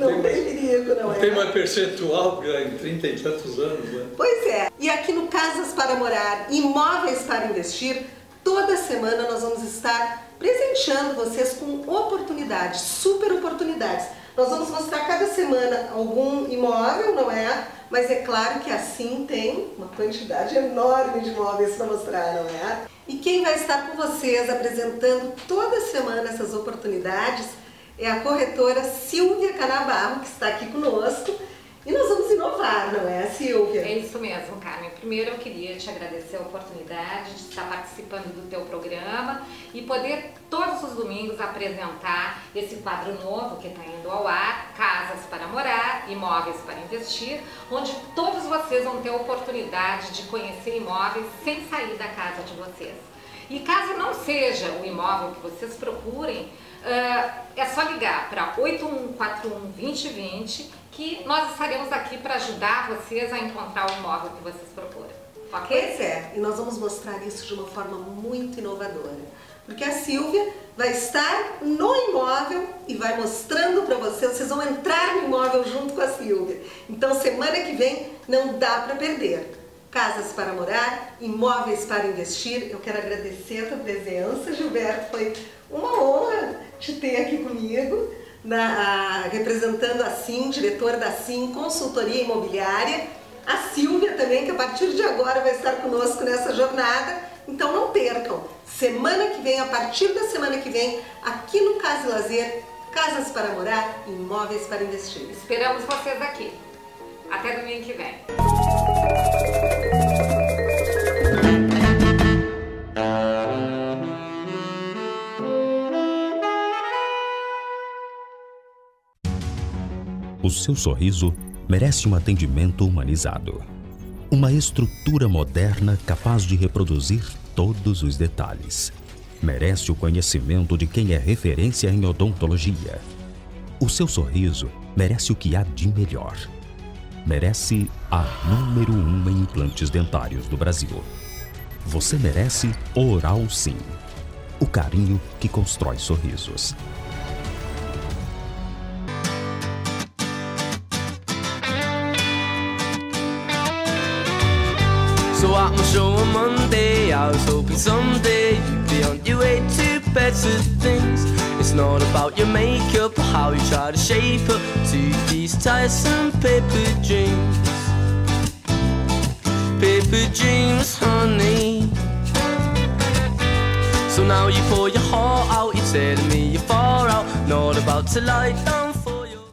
tem mais percentual, em 30 e tantos anos. Né? Pois é. E aqui no Casas para Morar, Imóveis para Investir, toda semana nós vamos estar presenteando vocês com oportunidades, super oportunidades. Nós vamos mostrar cada semana algum imóvel, não é? Mas é claro que assim tem uma quantidade enorme de imóveis para mostrar, não é? E quem vai estar com vocês apresentando toda semana essas oportunidades é a corretora Silvia Canabarro, que está aqui conosco. E nós vamos inovar, não é, Silvia? É isso mesmo, Carmen. Primeiro eu queria te agradecer a oportunidade de estar participando do teu programa e poder todos os domingos apresentar esse quadro novo que está indo ao ar, Casas para Morar, Imóveis para Investir, onde todos vocês vão ter a oportunidade de conhecer imóveis sem sair da casa de vocês. E caso não seja o imóvel que vocês procurem, É só ligar para 8141-2020 que nós estaremos aqui para ajudar vocês a encontrar o imóvel que vocês procuram. Ok? Pois é, e nós vamos mostrar isso de uma forma muito inovadora. Porque a Silvia vai estar no imóvel e vai mostrando para vocês vão entrar no imóvel junto com a Silvia. Então semana que vem não dá para perder. Casas para morar, imóveis para investir. Eu quero agradecer a tua presença, Gilberto. Foi uma honra te ter aqui comigo, representando a SIM, diretora da SIM, consultoria imobiliária. A Silvia também, que a partir de agora vai estar conosco nessa jornada. Então não percam, semana que vem, a partir da semana que vem, aqui no Casa e Lazer, casas para morar, imóveis para investir. Esperamos vocês aqui. Até domingo que vem. O seu sorriso merece um atendimento humanizado. Uma estrutura moderna capaz de reproduzir todos os detalhes. Merece o conhecimento de quem é referência em odontologia. O seu sorriso merece o que há de melhor. Merece a número 1 em implantes dentários do Brasil. Você merece Oral Sim. O carinho que constrói sorrisos. So at my show on Monday, I was hoping someday you'd be on your way to better things. It's not about your makeup or how you try to shape up to these tiresome paper dreams. Paper dreams, honey. So now you pour your heart out, you're telling me you're far out, not about to lie down for your...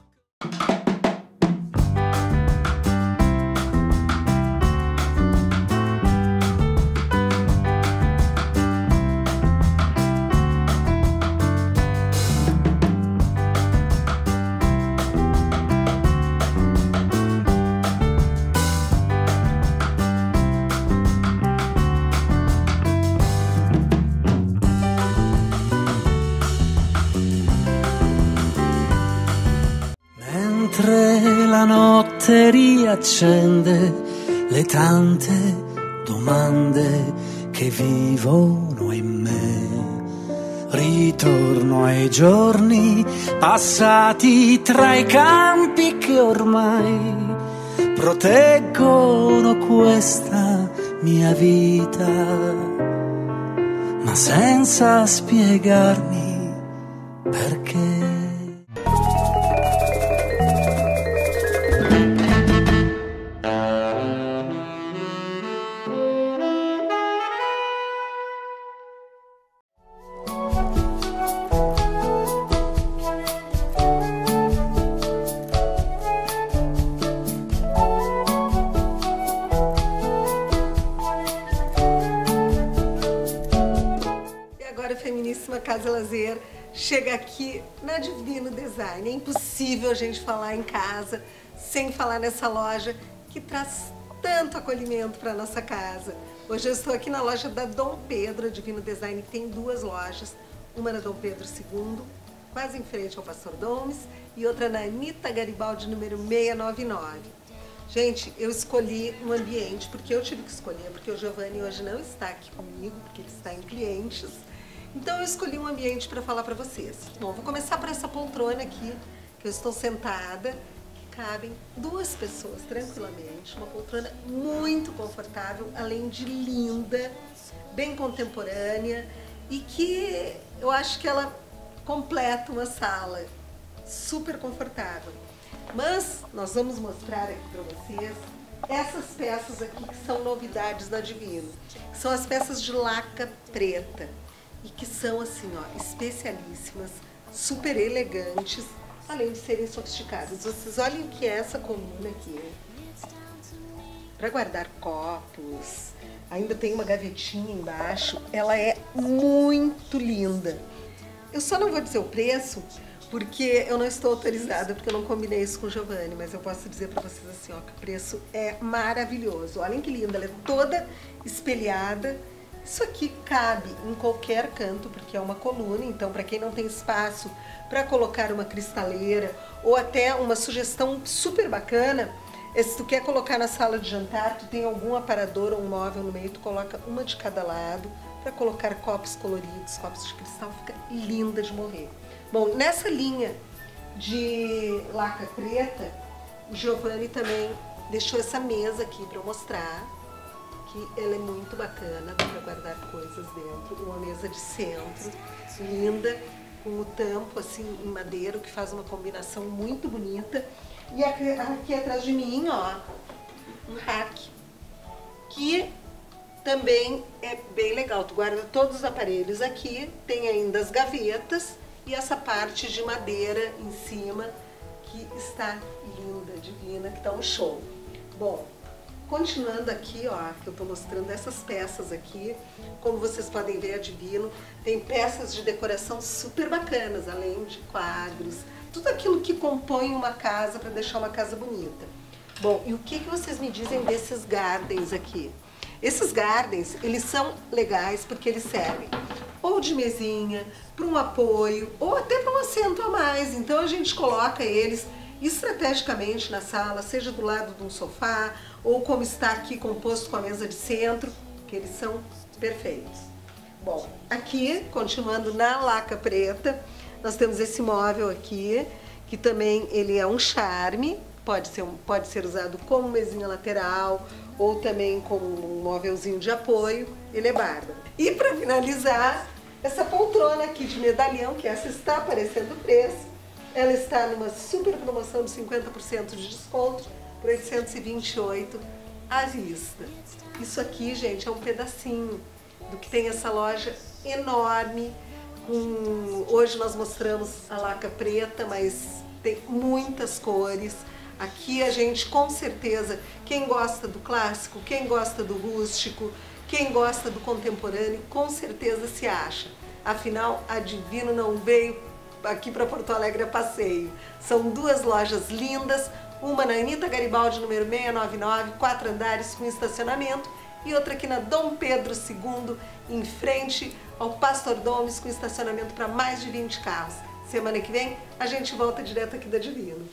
Mentre la notte riaccende le tante domande che vivono in me, ritorno ai giorni passati tra i campi che ormai proteggono questa mia vita, ma senza spiegarmi perché. Casa e Lazer chega aqui na Divino Design. É impossível a gente falar em casa sem falar nessa loja que traz tanto acolhimento para nossa casa. Hoje eu estou aqui na loja da Dom Pedro. A Divino Design tem duas lojas, uma na Dom Pedro II, quase em frente ao Pastor Domes, e outra na Anita Garibaldi, número 699. Gente, eu escolhi um ambiente, porque eu tive que escolher, porque o Giovanni hoje não está aqui comigo, porque ele está em clientes. Então eu escolhi um ambiente para falar para vocês. Bom, vou começar por essa poltrona aqui, que eu estou sentada, que cabem duas pessoas tranquilamente. Uma poltrona muito confortável, além de linda, bem contemporânea e que eu acho que ela completa uma sala super confortável. Mas nós vamos mostrar aqui para vocês essas peças aqui que são novidades da Divino. São as peças de laca preta. E que são assim, ó, especialíssimas, super elegantes, além de serem sofisticadas. Vocês olhem o que é essa coluna aqui, para guardar copos. Ainda tem uma gavetinha embaixo. Ela é muito linda. Eu só não vou dizer o preço, porque eu não estou autorizada, porque eu não combinei isso com o Giovanni, mas eu posso dizer para vocês assim, ó, que o preço é maravilhoso. Olhem que linda, ela é toda espelhada. Isso aqui cabe em qualquer canto, porque é uma coluna, então para quem não tem espaço para colocar uma cristaleira, ou até uma sugestão super bacana, se tu quer colocar na sala de jantar, tu tem algum aparador ou um móvel no meio, tu coloca uma de cada lado, para colocar copos coloridos, copos de cristal, fica linda de morrer. Bom, nessa linha de laca preta, o Giovanni também deixou essa mesa aqui para eu mostrar, que ela é muito bacana, dá para guardar coisas dentro, uma mesa de centro, linda, com o tampo assim em madeira, que faz uma combinação muito bonita. E aqui atrás de mim, ó, um rack, que também é bem legal. Tu guarda todos os aparelhos aqui, tem ainda as gavetas e essa parte de madeira em cima, que está linda, divina, que tá um show. Bom, continuando aqui, ó, que eu tô mostrando essas peças aqui, como vocês podem ver, é divino. Tem peças de decoração super bacanas, além de quadros, tudo aquilo que compõe uma casa para deixar uma casa bonita. Bom, e o que vocês me dizem desses gardens aqui? Esses gardens, eles são legais porque eles servem ou de mesinha, para um apoio, ou até para um assento a mais. Então a gente coloca eles estrategicamente na sala, seja do lado de um sofá, ou como está aqui composto com a mesa de centro, que eles são perfeitos. Bom, aqui, continuando na laca preta, nós temos esse móvel aqui, que também ele é um charme, pode ser usado como mesinha lateral, ou também como um móvelzinho de apoio, ele é bárbaro. E para finalizar, essa poltrona aqui de medalhão, que essa está aparecendo o preço, ela está numa super promoção de 50% de desconto, por R$ 828 à vista. Isso aqui, gente, é um pedacinho do que tem essa loja enorme. Hoje nós mostramos a laca preta, mas tem muitas cores. Aqui a gente, com certeza, quem gosta do clássico, quem gosta do rústico, quem gosta do contemporâneo, com certeza se acha. Afinal, a Divino não veio aqui para Porto Alegre a passeio. São duas lojas lindas, uma na Anita Garibaldi, número 699, 4 andares com estacionamento, e outra aqui na Dom Pedro II, em frente ao Pastor Domes, com estacionamento para mais de 20 carros. Semana que vem a gente volta direto aqui da Divino.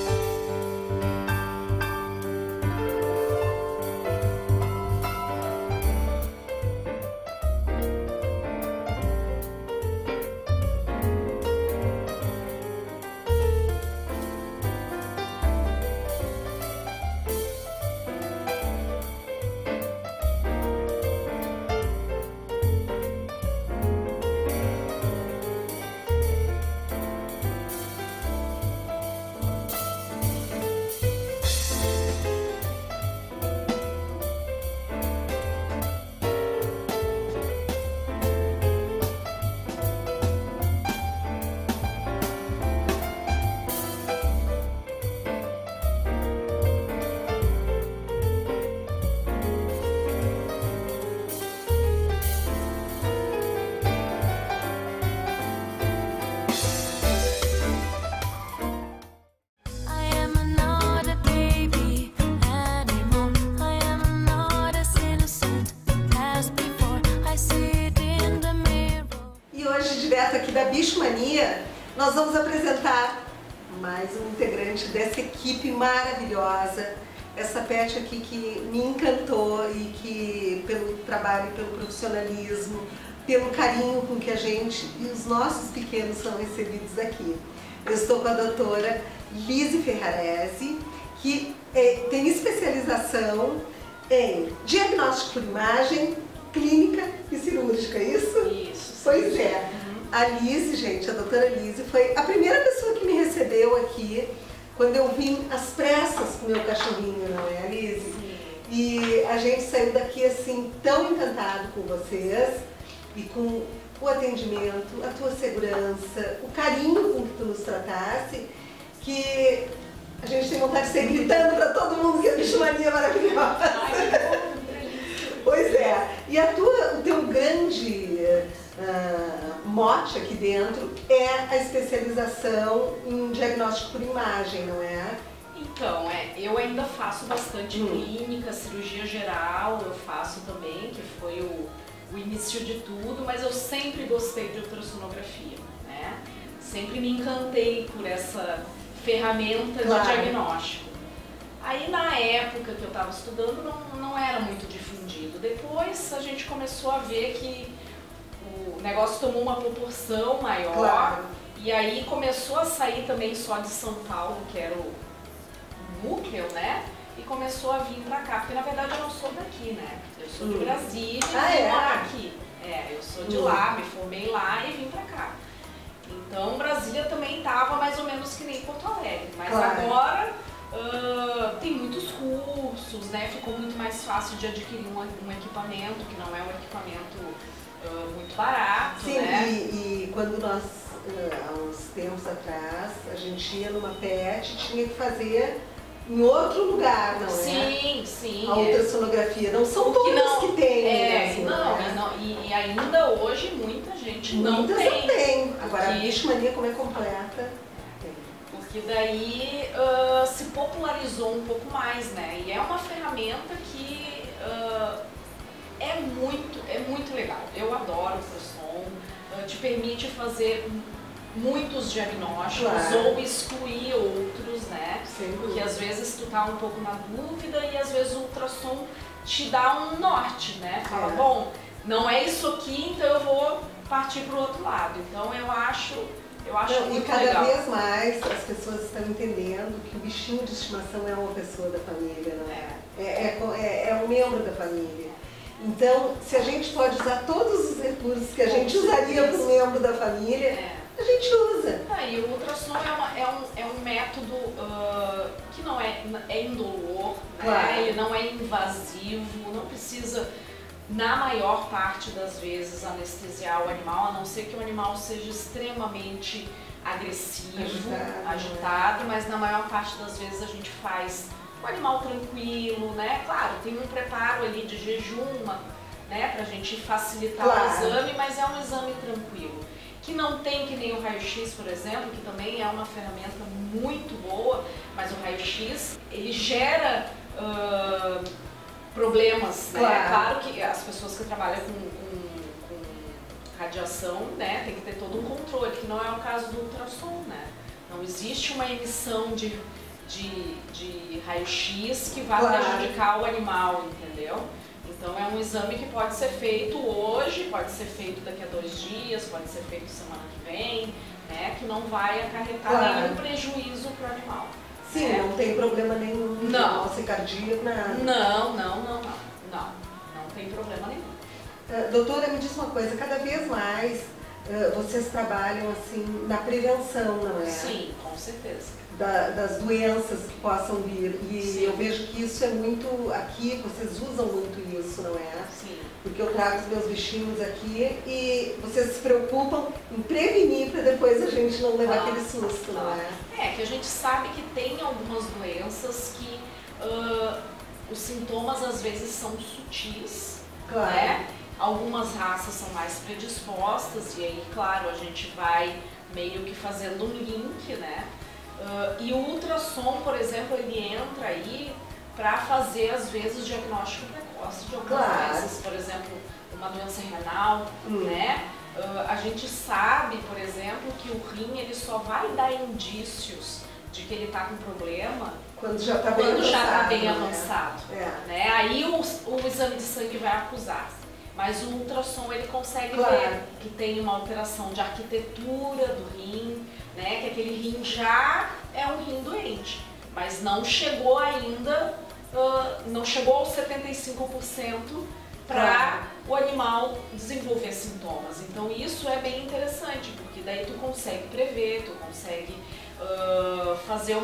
Aqui da Bicho Mania, nós vamos apresentar mais um integrante dessa equipe maravilhosa, essa pet aqui que me encantou e que pelo trabalho, pelo profissionalismo, pelo carinho com que a gente e os nossos pequenos são recebidos aqui. Eu estou com a doutora Lise Ferrarese, que tem especialização em diagnóstico por imagem, clínica e cirúrgica, isso? Isso. Pois é. A Lise, gente, a doutora Lise, foi a primeira pessoa que me recebeu aqui quando eu vim às pressas com o meu cachorrinho, não é, Lise? Sim. E a gente saiu daqui assim tão encantado com vocês e com o atendimento, a tua segurança, o carinho com que tu nos tratasse, que a gente tem vontade de sair gritando para todo mundo que a Bicho Mania é maravilhosa. Pois é. E o teu grande mote aqui dentro é a especialização em diagnóstico por imagem, não é? Então, eu ainda faço bastante clínica, cirurgia geral, eu faço também, que foi o início de tudo, mas eu sempre gostei de ultrassonografia, né? Sempre me encantei por essa ferramenta de diagnóstico. Aí na época que eu estava estudando não era muito difundido. Depois a gente começou a ver que o negócio tomou uma proporção maior e aí começou a sair também só de São Paulo, que era o núcleo, né? E começou a vir pra cá, porque na verdade eu não sou daqui, né? Eu sou de Brasília e moro aqui. Eu sou de lá, me formei lá e vim pra cá. Então Brasília também estava mais ou menos que nem Porto Alegre, mas agora tem muitos cursos, né? Ficou muito mais fácil de adquirir um equipamento, que não é um equipamento muito barato, Sim, né? E quando nós, há uns tempos atrás, a gente ia numa PET, tinha que fazer em outro lugar, não é? Sim, sim. A ultrassonografia. Não são todas que tem. E ainda hoje muita gente não tem. Muitas não tem. Agora a Leishmania, como é completa, tem. Porque daí se popularizou um pouco mais, né? E é uma ferramenta que é muito legal. Eu adoro o ultrassom, te permite fazer muitos diagnósticos ou excluir outros, né? Porque às vezes tu tá um pouco na dúvida e às vezes o ultrassom te dá um norte, né? Fala, bom, não é isso aqui, então eu vou partir pro outro lado. Então eu acho muito legal. E cada vez mais as pessoas estão entendendo que o bichinho de estimação é uma pessoa da família, não é? É um membro da família. Então, se a gente pode usar todos os recursos que a gente usaria para um membro da família, a gente usa. E o ultrassom é um método que não é indolor, né? Ele não é invasivo, não precisa, na maior parte das vezes, anestesiar o animal, a não ser que o animal seja extremamente agressivo, agitado, mas na maior parte das vezes a gente faz o animal tranquilo, né? Claro, tem um preparo ali de jejum, né, pra gente facilitar o exame, mas é um exame tranquilo. Que não tem que nem o raio-x, por exemplo, que também é uma ferramenta muito boa, mas o raio-x, ele gera problemas, né? Claro que as pessoas que trabalham com radiação, né, tem que ter todo um controle, que não é o caso do ultrassom, né? Não existe uma emissão de raio-x que vai prejudicar o animal, entendeu? Então é um exame que pode ser feito hoje, pode ser feito daqui a 2 dias, pode ser feito semana que vem, né? Que não vai acarretar nenhum prejuízo para o animal. Sim, né? Não tem problema nenhum, não ser cardíaco, nada. Não tem problema nenhum. Doutora, me diz uma coisa, cada vez mais vocês trabalham assim na prevenção, não é? Sim, com certeza. Das doenças que possam vir. E eu vejo que isso é muito, aqui vocês usam muito isso, não é? Sim. Porque eu trago os meus bichinhos aqui e vocês se preocupam em prevenir para depois a gente não levar aquele susto, não é? É, que a gente sabe que tem algumas doenças que os sintomas às vezes são sutis, né? Algumas raças são mais predispostas e aí, claro, a gente vai meio que fazendo um link, né? E o ultrassom, por exemplo, ele entra aí para fazer, às vezes, diagnóstico precoce de algumas doenças. Por exemplo, uma doença renal, né? A gente sabe, por exemplo, que o rim ele só vai dar indícios de que ele está com problema quando já está bem avançado. Né? Aí o exame de sangue vai acusar. Mas o ultrassom ele consegue ver que tem uma alteração de arquitetura do rim, né? Que aquele rim já é um rim doente, mas não chegou ainda, não chegou aos 75% para o animal desenvolver sintomas. Então isso é bem interessante, porque daí tu consegue prever, tu consegue fazer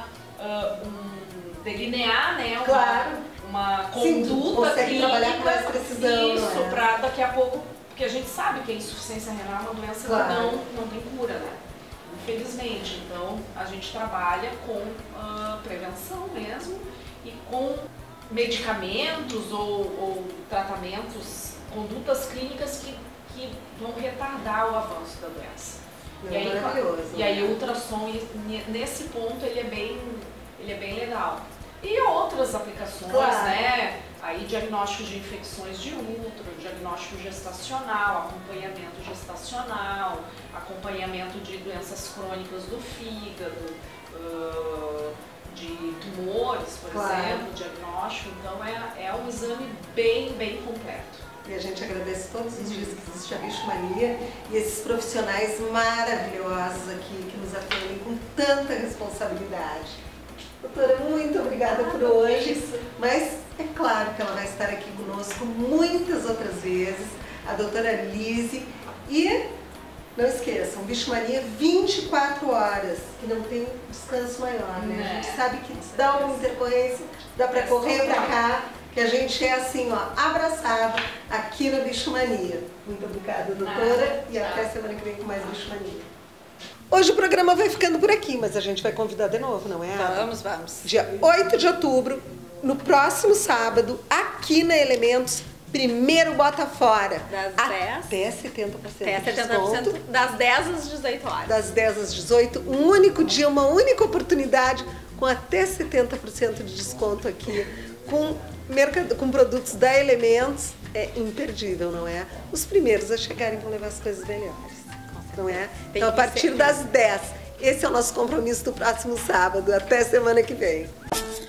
delinear, né? Uma conduta clínica, trabalhar com mais precisão, isso, para daqui a pouco, porque a gente sabe que a insuficiência renal é uma doença que não tem cura, né? Infelizmente. Então a gente trabalha com prevenção mesmo e com medicamentos ou tratamentos, condutas clínicas que vão retardar o avanço da doença. E aí o ultrassom, nesse ponto, ele é bem legal. E outras aplicações, né? Aí diagnóstico de infecções de útero, diagnóstico gestacional, acompanhamento gestacional, acompanhamento de doenças crônicas do fígado, de tumores, por exemplo, diagnóstico. Então é um exame bem completo. E a gente agradece todos os dias que existe a Bichomania e esses profissionais maravilhosos aqui que nos atendem com tanta responsabilidade. Doutora, muito obrigada por hoje, mas é claro que ela vai estar aqui conosco muitas outras vezes, a doutora Lise. E não esqueçam, Bichomania 24 horas, que não tem descanso maior, né? A gente sabe que dá uma intercorrência, dá para correr para cá, que a gente é assim, ó, abraçado aqui na Bichomania. Muito obrigada, doutora, e até semana que vem com mais Bichomania. Hoje o programa vai ficando por aqui, mas a gente vai convidar de novo, não é? Vamos. Dia 8 de outubro, no próximo sábado, aqui na Elementos, primeiro Bota Fora. Das 10. Até 70% Até de desconto. Das 10 às 18 horas. Das 10 às 18, um único dia, uma única oportunidade, com até 70% de desconto aqui, com produtos da Elementos. É imperdível, não é? Os primeiros a chegarem vão levar as coisas melhores. Não é? Então, a partir das 10. Esse é o nosso compromisso do próximo sábado. Até semana que vem.